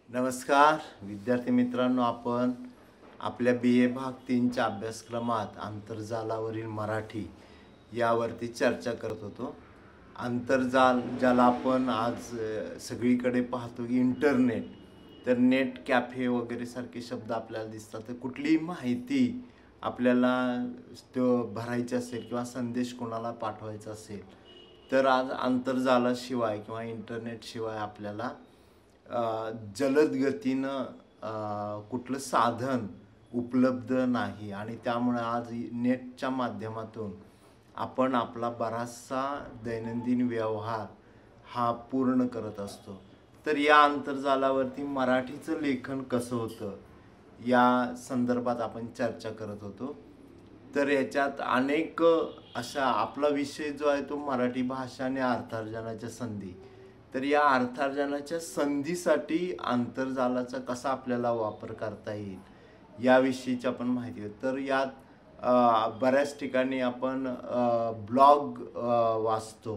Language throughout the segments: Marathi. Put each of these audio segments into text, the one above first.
नमस्कार विद्यार्थी मित्रांनो, आपण आपल्या BA भाग 3च्या अभ्यासक्रमात आंतरजालावरील मराठी यावरती चर्चा करत होतो। आंतरजाल ज्याला आपण आज सगळीकडे पाहतो की इंटरनेट, तर नेट कॅफे वगैरे सारखे शब्द आपल्याला दिसतात। तर कुठलीही माहिती आपल्याला भरायची असेल किंवा संदेश कोणाला पाठवायचा असेल तर आज आंतरजालाशिवाय किंवा इंटरनेट शिवाय आपल्याला जलद गतीनं कुठलं साधन उपलब्ध नाही आणि त्यामुळे आज नेटच्या माध्यमातून आपण आपला बराचसा दैनंदिन व्यवहार हा पूर्ण करत असतो। तर या आंतरजालावरती मराठीचं लेखन कसं होतं या संदर्भात आपण चर्चा करत होतो। तर याच्यात अनेक अशा आपला विषय जो आहे तो मराठी भाषा आणि अर्थार्जनाच्या संधी। तर या अर्थार्जनाच्या संधीसाठी आंतरजालाचा कसा आपल्याला वापर करता येईल याविषयीची आपण माहिती घेऊ। तर यात बऱ्याच ठिकाणी आपण ब्लॉग वाचतो,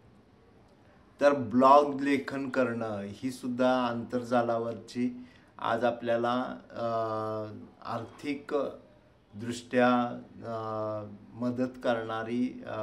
तर ब्लॉग लेखन करणं ही सुद्धा आंतरजालावरची आज आपल्याला आर्थिक दृष्ट्या मदत करणारी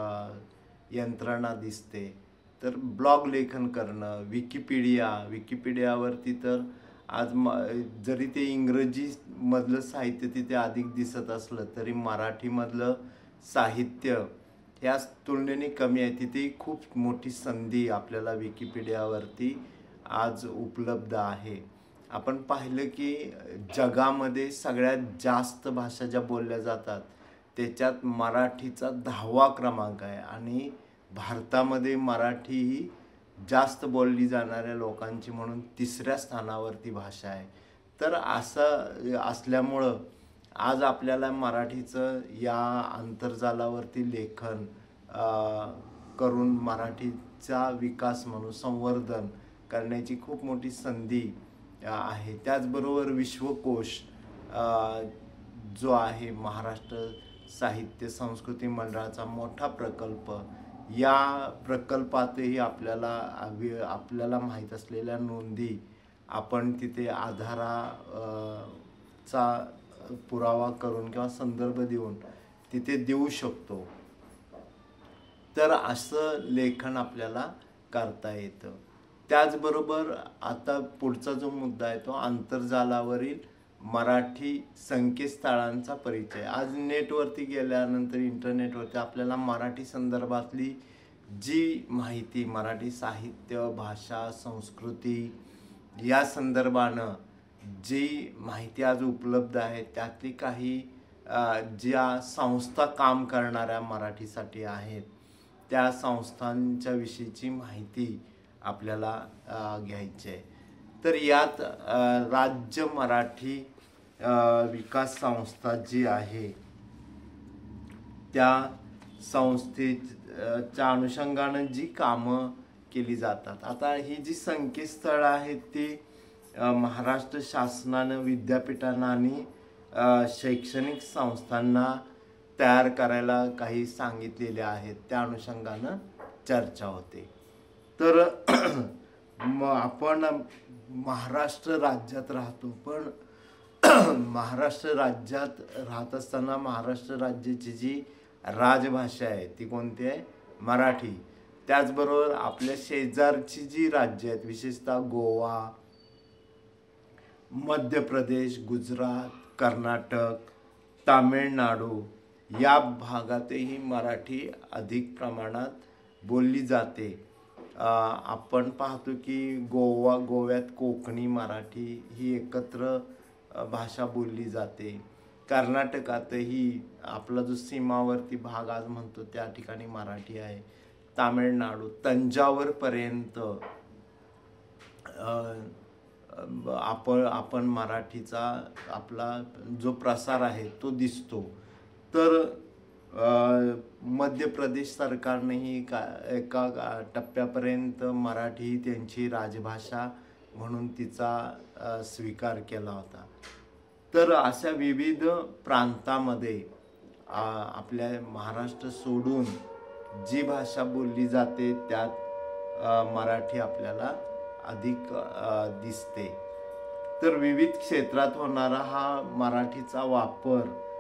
यंत्रणा दिसते। तर ब्लॉग लेखन करणं, विकिपीडियावरती तर आज जरी ते इंग्रजीमधलं साहित्य तिथे अधिक दिसत असलं तरी मराठीमधलं साहित्य ह्या तुलनेने कमी आहे। तिथे खूप मोठी संधी आपल्याला विकिपीडियावरती आज उपलब्ध आहे। आपण पाहिलं की जगामध्ये सगळ्यात जास्त भाषा ज्या बोलल्या जातात त्याच्यात मराठीचा 10वा क्रमांक आहे आणि भारतामध्ये मराठी ही जास्त बोलली जाणाऱ्या लोकांची म्हणून 3ऱ्या स्थानावरती भाषा आहे। तर असं असल्यामुळं आज आपल्याला मराठीचं या आंतरजालावरती लेखन करून मराठीचा विकास म्हणून संवर्धन करण्याची खूप मोठी संधी आहे। त्याचबरोबर विश्वकोश जो आहे महाराष्ट्र साहित्य संस्कृती मंडळाचा मोठा प्रकल्प, या प्रकल्पातही आपल्याला माहीत असलेल्या नोंदी आपण तिथे आधाराचा पुरावा करून किंवा संदर्भ देऊन तिथे देऊ शकतो। तर असं लेखन आपल्याला करता येतं। त्याचबरोबर आता पुढचा जो मुद्दा आहे तो आंतरजालावरील मराठी संकेतस्थळांचा परिचय। आज नेटवरती गेल्यानंतर इंटरनेटवरती आपल्याला मराठी संदर्भातली जी माहिती, मराठी साहित्य, भाषा, संस्कृती या संदर्भानं जी माहिती आज उपलब्ध आहे त्यातली काही ज्या संस्था काम करणाऱ्या मराठीसाठी आहेत त्या संस्थांच्या विषयीची माहिती आपल्याला घ्यायची आहे। तर यात राज्य मराठी विकास संस्था जी आहे त्या संस्थेच्या अनुषंगानं जी कामं केली जातात, आता ही जी संकेतस्थळ आहेत ती महाराष्ट्र शासनानं विद्यापीठांना आणि शैक्षणिक संस्थांना तयार करायला काही सांगितलेले आहेत, त्या अनुषंगानं चर्चा होते। तर आपण महाराष्ट्र राज्यात राहतो, पण महाराष्ट्र राज्यात राहत असताना महाराष्ट्र राज्याची जी राजभाषा आहे ती कोणती आहे? मराठी। त्याचबरोबर आपल्या शेजारची जी राज्य आहेत विशेषतः गोवा, मध्य प्रदेश, गुजरात, कर्नाटक, तामिळनाडू या भागातही मराठी अधिक प्रमाणात बोलली जाते। आपण पाहतो की गोव्यात कोकणी मराठी ही एकत्र भाषा बोलली जाते। कर्नाटकातही आपला जो सीमावर्ती भाग आज म्हणतो त्या ठिकाणी मराठी आहे। तामिळनाडू, तंजावरपर्यंत आपण मराठीचा आपला जो प्रसार आहे तो दिसतो। तर मध्य प्रदेश सरकारनेही एका टप्प्यापर्यंत मराठी त्यांची राजभाषा म्हणून तिचा स्वीकार केला होता। तर अशा विविध प्रांतामध्ये आपल्या महाराष्ट्र सोडून जी भाषा बोलली जाते त्यात मराठी आपल्याला अधिक दिसते। तर विविध क्षेत्रात होणारा हा मराठीचा वापर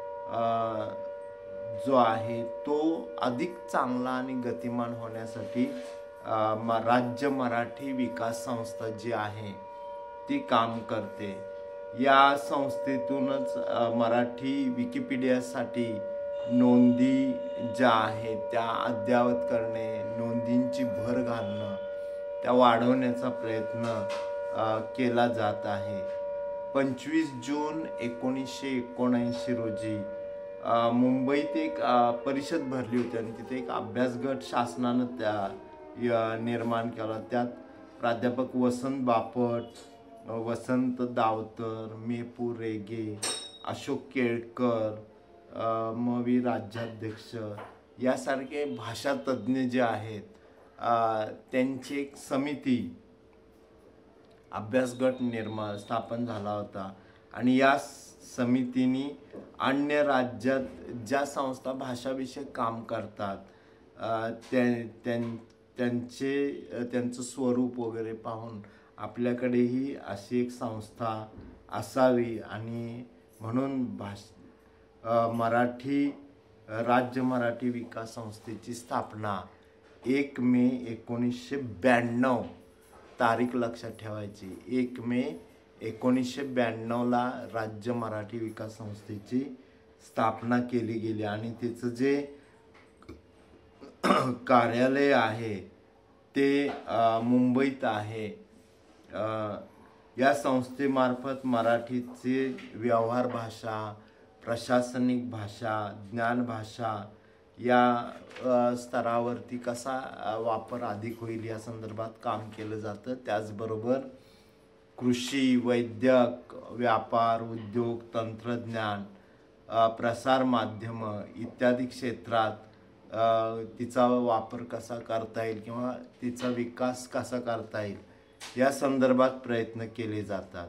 जो आहे तो अधिक चांगला आणि गतिमान होण्यासाठी राज्य मराठी विकास संस्था जी आहे ती काम करते. या संस्थेतूनच मराठी विकिपीडियासाठी नोंदी ज्या आहेत त्या अद्ययावत करणे, नोंदींची भर घालणं, त्या वाढवण्याचा प्रयत्न केला जात आहे. 25 जून 1979 रोजी मुंबईत एक परिषद भरली होती आणि तिथे एक अभ्यास गट शासनानं निर्माण केला. त्यात प्राध्यापक वसंत बापट, वसंत दावतर, मेपू रेगे, अशोक केळकर, म.वि. राज्याध्यक्ष यासारखे भाषा तज्ज्ञ जे आहेत त्यांची एक समिती अभ्यास गट स्थापन झाला होता. आणि या समितीने अन्य राज्यात ज्या संस्था भाषाविषयक काम करतात त्यांचं स्वरूप वगैरे पाहून आपल्याकडेही अशी एक संस्था असावी आणि म्हणून राज्य मराठी विकास संस्थेची स्थापना 1 मे 1992 तारीख लक्षात ठेवायची. 1 मे 1992 राज्य मराठी विकास संस्थेची स्थापना केली गेली आणि तिचं जे कार्यालय आहे ते मुंबईत आहे. या संस्थेमार्फत मराठीचे व्यवहार भाषा, प्रशासनिक भाषा, ज्ञान भाषा या स्तरावरती कसा वापर अधिक होईल या संदर्भात काम केलं जातं. त्याचबरोबर कृषी, वैद्यक, व्यापार, उद्योग, तंत्रज्ञान, प्रसार माध्यम इत्यादी क्षेत्रात तिचा वापर कसा करता येईल किंवा तिचा विकास कसा करता येईल या संदर्भात प्रयत्न केले जातात.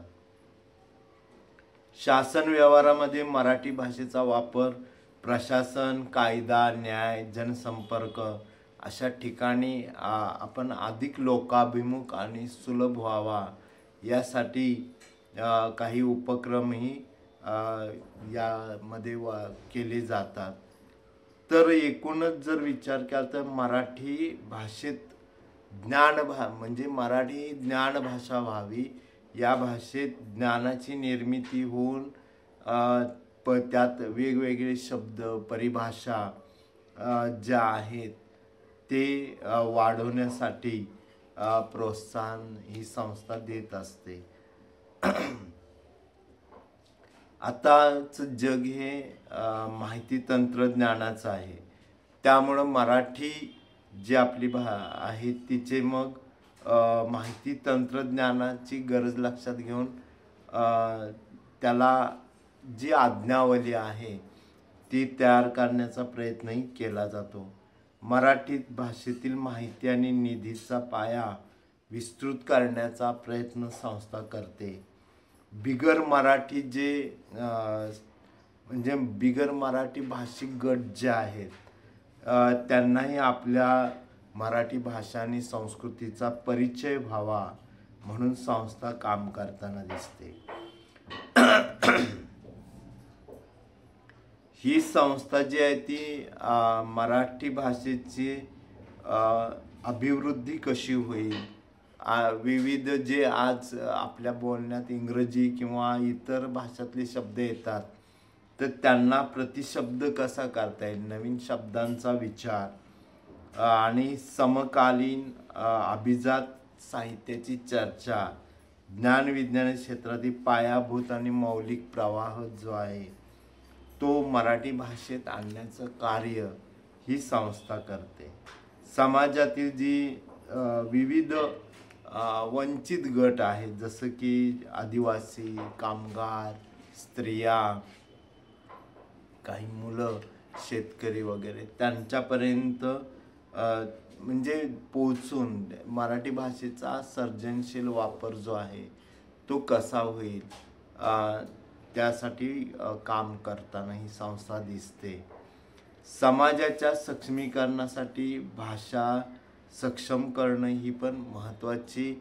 शासन व्यवहारामध्ये मराठी भाषेचा वापर प्रशासन, कायदा, न्याय, जनसंपर्क अशा ठिकाणी आपण अधिक लोकाभिमुख आणि सुलभ व्हावा यासाठी काही उपक्रमही यामध्ये केले जातात. तर एकूणच जर विचार केला तर मराठी भाषेत म्हणजे मराठी ज्ञान भाषा व्हावी. या भाषेत ज्ञानाची निर्मिती होऊन त्यात वेगवेगळे शब्द, परिभाषा ज्या आहेत ते वाढवण्यासाठी प्रोत्साहन ही संस्था देत असते. आताचं जग हे माहिती तंत्रज्ञानाचं आहे. त्यामुळं मराठी जी आपली आहे तिचे मग माहिती तंत्रज्ञानाची गरज लक्षात घेऊन त्याला जी आज्ञावली आहे ती तयार करण्याचा प्रयत्नही केला जातो. मराठी भाषेतील माहिती आणि निधीचा पाया विस्तृत करण्याचा प्रयत्न संस्था करते. बिगर मराठी म्हणजे बिगर मराठी भाषिक गट जे आहेत त्यांनाही आपल्या मराठी भाषा आणि संस्कृतीचा परिचय व्हावा म्हणून संस्था काम करताना दिसते. ही संस्था जी आहे ती मराठी भाषेची अभिवृद्धी कशी होईल, विविध जे आज आपल्या बोलण्यात इंग्रजी किंवा इतर भाषातले शब्द येतात तर त्यांना प्रतिशब्द कसा करता येईल, नवीन शब्दांचा विचार आणि समकालीन अभिजात साहित्याची चर्चा, ज्ञानविज्ञान क्षेत्रातील पायाभूत आणि मौलिक प्रवाह जो आहे तो मराठी भाषेत आणण्याचं कार्य ही संस्था करते. समाजातील जी विविध वंचित गट आहेत जसं की आदिवासी, कामगार, स्त्रिया, काही मुलं, शेतकरी वगैरे त्यांच्यापर्यंत म्हणजे पोहोचून मराठी भाषेचा सर्जनशील वापर जो आहे तो कसा होईल त्यासाठी काम करताना ही संस्था दिसते. समाजाच्या सक्षमीकरणासाठी भाषा सक्षम करणं ही पण महत्त्वाची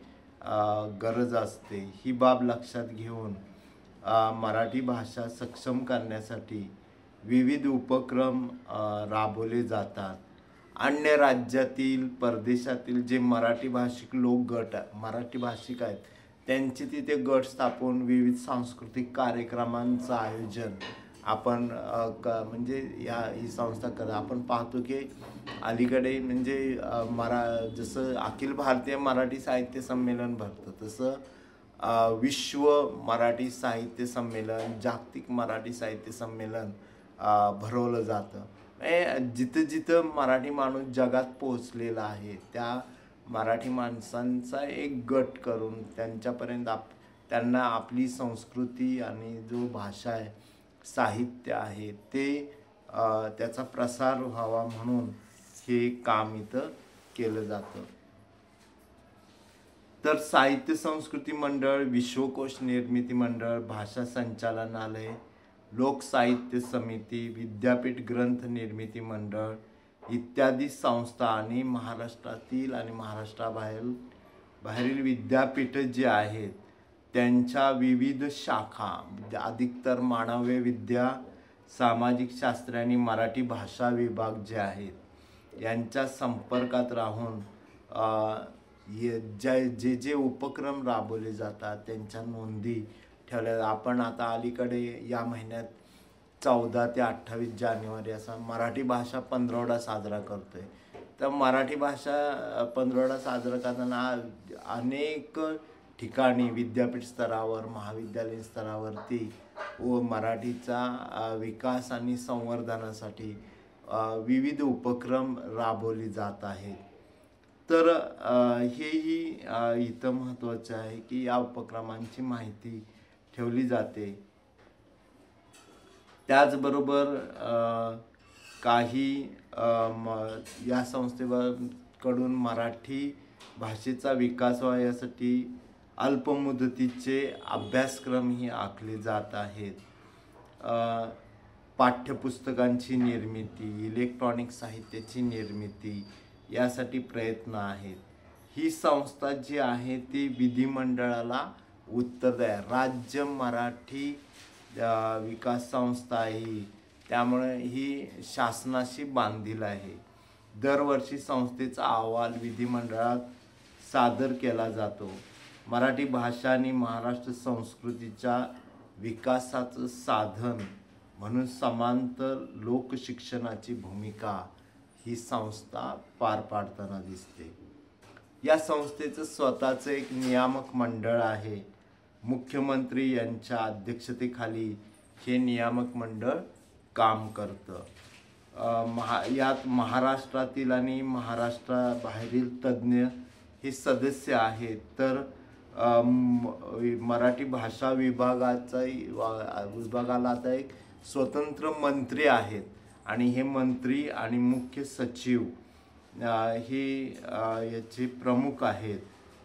गरज असते। ही बाब लक्षात घेऊन मराठी भाषा सक्षम करण्यासाठी विविध उपक्रम राबवले जातात। अन्य राज्यातील परदेशातील जे मराठी भाषिक लोकगट मराठी भाषिक आहेत त्यांचे तिथे गट स्थापून विविध सांस्कृतिक कार्यक्रमांचं आयोजन आपण म्हणजे ही संस्था आपण पाहतो की अलीकडे म्हणजे जसं अखिल भारतीय मराठी साहित्य संमेलन भरतं तसं विश्व मराठी साहित्य संमेलन, जागतिक मराठी साहित्य संमेलन भरवलं जातं। जिथं जिथं मराठी माणूस जगात पोहोचलेला आहे त्या मराठी माणसांचा एक गट करून त्यांच्यापर्यंत त्यांना आपली संस्कृती आणि जो भाषा आहे, साहित्य आहे ते त्याचा प्रसार व्हावा म्हणून हे काम इथं केलं जातं। तर साहित्य संस्कृती मंडळ, विश्वकोश निर्मिती मंडळ, भाषा संचालनालय, लोक साहित्य समिती, विद्यापीठ ग्रंथ निर्मिती मंडळ इत्यादी संस्था आणि महाराष्ट्रातील आणि महाराष्ट्राबाहेरील विद्यापीठ जे आहेत त्यांच्या विविध शाखा, अधिकतर मानवी विद्या, सामाजिक शास्त्र आणि मराठी भाषा विभाग जे आहेत यांच्या संपर्कात राहून जे उपक्रम राबवले जातात त्यांच्या नोंदी ठेवल्या। आपण आता अलीकडे या महिन्यात 14 ते 28 जानेवारी असा मराठी भाषा पंधरवडा साजरा करतोय। तर मराठी भाषा पंधरवडा साजरा करताना अनेक ठिकाणी विद्यापीठ स्तरावर, महाविद्यालयीन स्तरावरती व मराठीचा विकास आणि संवर्धनासाठी विविध उपक्रम राबवले जात आहेत। तर हेही इथं महत्त्वाचं आहे की या उपक्रमांची माहिती ठेवली जाते। त्याचबरोबर काही या संस्थेकडून मराठी भाषेचा विकास व्हावा यासाठी अल्पमुदतीचे अभ्यासक्रमही आखले जात आहेत। पाठ्यपुस्तकांची निर्मिती, इलेक्ट्रॉनिक साहित्याची निर्मिती यासाठी प्रयत्न आहेत। ही संस्था जी आहे ती विधिमंडळाला उत्तरदायी राज्य मराठी विकास संस्था आहे, त्यामुळे ही शासनाशी बांधील आहे। दरवर्षी संस्थेचा अहवाल विधिमंडळात सादर केला जातो। मराठी भाषा आणि महाराष्ट्र संस्कृतीच्या विकासाचं साधन म्हणून समांतर लोकशिक्षणाची भूमिका ही संस्था पार पाडताना दिसते। या संस्थेचं स्वतःचं एक नियामक मंडळ आहे। मुख्यमंत्री यांच्या अध्यक्षतेखाली हे नियामक मंडळ काम करतं। यात महाराष्ट्रातील आणि महाराष्ट्राबाहेरील तज्ज्ञ हे सदस्य आहेत। तर मराठी भाषा विभागाला आता एक स्वतंत्र मंत्री आहेत आणि हे मंत्री आणि मुख्य सचिव हे याचे प्रमुख आहेत।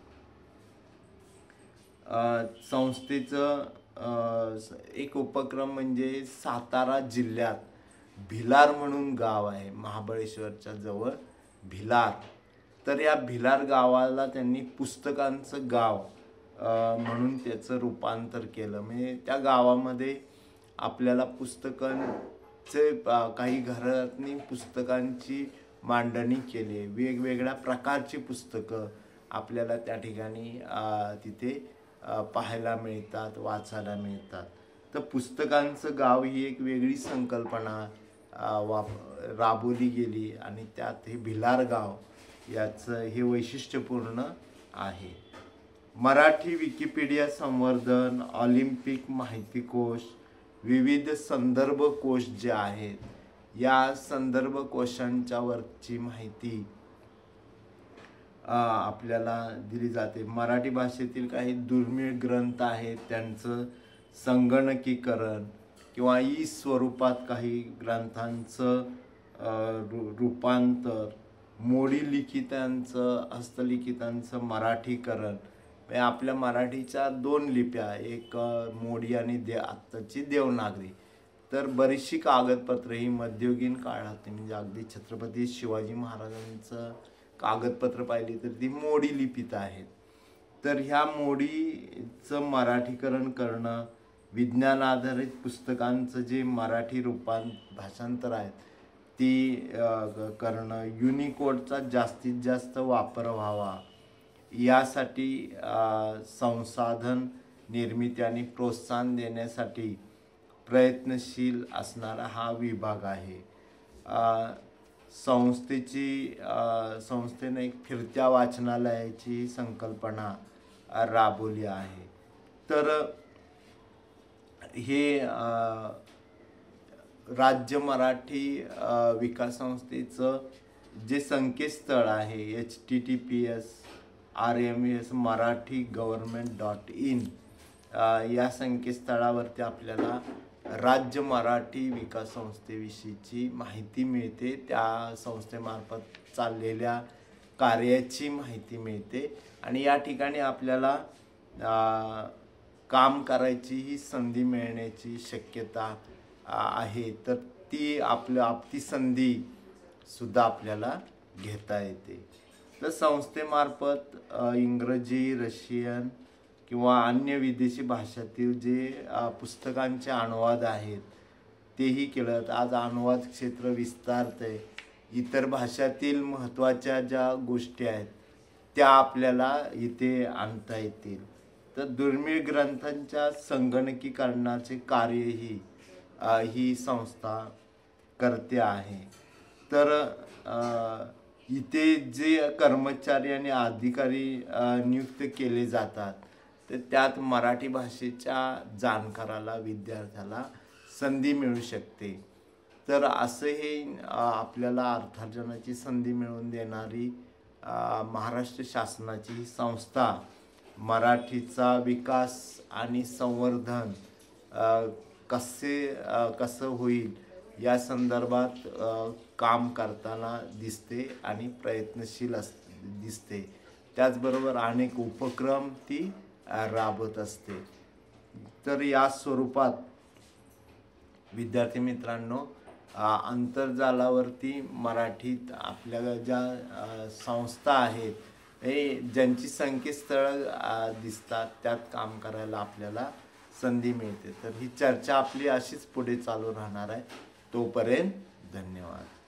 संस्थेचं एक उपक्रम म्हणजे सातारा जिल्ह्यात भिलार म्हणून गाव आहे, महाबळेश्वरच्या जवळ भिलार। तर या भिलार गावाला त्यांनी पुस्तकांचं गाव म्हणून त्याचं रूपांतर केलं। म्हणजे त्या गावामध्ये आपल्याला पुस्तकांचे काही घरातनी पुस्तकांची मांडणी केली, वेगवेगळ्या प्रकारची पुस्तकं आपल्याला त्या ठिकाणी तिथे पाहायला मिळतात, वाचायला मिळतात। तर पुस्तकांचं गाव ही एक वेगळी संकल्पना राबवली गेली आणि त्यात हे भिलार गाव याचं हे वैशिष्ट्यपूर्ण आहे। मराठी विकिपीडिया संवर्धन, ऑलिम्पिक माहिती कोश, विविध संदर्भ कोश जे आहेत या संदर्भ कोशांच्या वरची माहिती आपल्याला दिली जाते। मराठी भाषेतील काही दुर्मिळ ग्रंथ आहेत त्यांचं संगणकीकरण किंवा ई स्वरूपात काही ग्रंथांचं रूपांतर, मोडी लिखितांचं, हस्तलिखितांचं मराठीकरण। आपल्या मराठीच्या 2 लिप्या, एक मोडी आणि आत्ताची देवनागरी। तर बरीचशी कागदपत्र ही मध्ययुगीन काळात म्हणजे अगदी छत्रपती शिवाजी महाराजांचं कागदपत्र पाहिली तर ती मोडी लिपीत आहेत। तर ह्या मोडीचं मराठीकरण करणं, विज्ञान आधारित पुस्तकांचं जे मराठी भाषांतर आहेत ती करणं, युनिकोडचा जास्तीत जास्त वापर व्हावा यासाठी संसाधन निर्मिती आणि प्रोत्साहन देण्यासाठी प्रयत्नशील असणारा हा विभाग आहे. संस्थेने एक फिरत्या वाचनालयाची संकल्पना राबवली आहे. तर हे राज्य मराठी विकास संस्थेचं जे संकेतस्थळ आहे https://rms.marathi.government.in या संकेतस्थळावरती आपल्याला राज्य मराठी विकास संस्थेविषयीची माहिती मिळते. त्या संस्थेमार्फत चाललेल्या कार्याची माहिती मिळते आणि या ठिकाणी आपल्याला काम करायची ही संधी मिळण्याची शक्यता आहे. तर ती संधी सुद्धा आपल्याला घेता येते. तर संस्थेमार्फत इंग्रजी, रशियन किंवा अन्य विदेशी भाषातील जे पुस्तकांचे अनुवाद आहेत तेही केलं. आज अनुवाद क्षेत्र विस्तारतंय. इतर भाषातील महत्त्वाच्या ज्या गोष्टी आहेत त्या आपल्याला इथे आणता येतील. तर दुर्मिळ ग्रंथांच्या संगणकीकरणाचे कार्यही ही संस्था करते आहे. तर इथे जे कर्मचारी आणि अधिकारी नियुक्त केले जातात तर त्यात मराठी भाषेच्या जाणकाराला, विद्यार्थ्याला संधी मिळू शकते. तर असं हे आपल्याला अर्थार्जनाची संधी मिळवून देणारी महाराष्ट्र शासनाची ही संस्था मराठीचा विकास आणि संवर्धन कसं होईल या संदर्भात काम करताना दिसते आणि प्रयत्नशील दिसते. त्याचबरोबर अनेक उपक्रम ती राबवत असते. तर या स्वरूपात विद्यार्थी मित्रांनो, आंतरजालावरती मराठीत आपल्या ज्या संस्था आहेत ज्यांची संकेतस्थळं दिसतात त्यात काम करायला आपल्याला संधी मिळते. तर ही चर्चा आपली अशीच पुढे चालू राहणार आहे. तोपर्यंत धन्यवाद.